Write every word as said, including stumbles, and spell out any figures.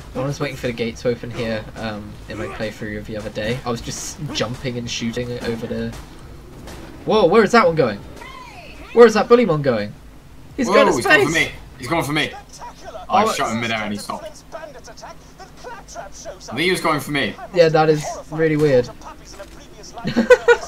When I was waiting for the gate to open here um, in my playthrough of the other day, I was just jumping and shooting it over the... Whoa, where is that one going? Where is that Bullymong going? He's Whoa, going to he's space! going for me! He's going for me! I Oh, shot him midair and he stopped. I think he was going for me. Yeah, that is really weird.